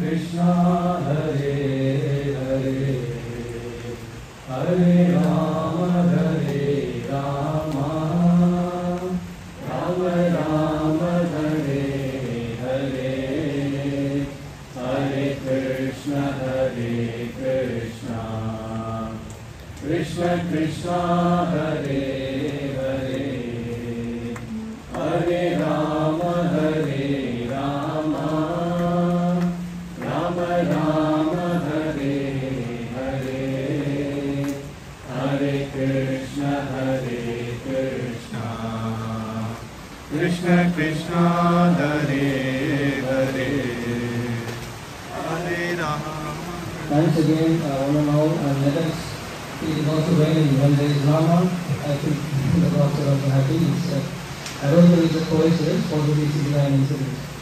Krishna Hare Hare Hare Rama Hare Rama Rama Rama Hare Hare Hare Krishna Krishna Krishna Hare Hare Hare Rama Hare Rama Rama Rama Hare Hare Hare Krishna Krishna Krishna Hare Hare Hare Rama. Once again, I want to know, let us, it is also raining. When there is Rama, I think the gods are also happy. I don't know if it's a coincidence, possibly it's a divine incident.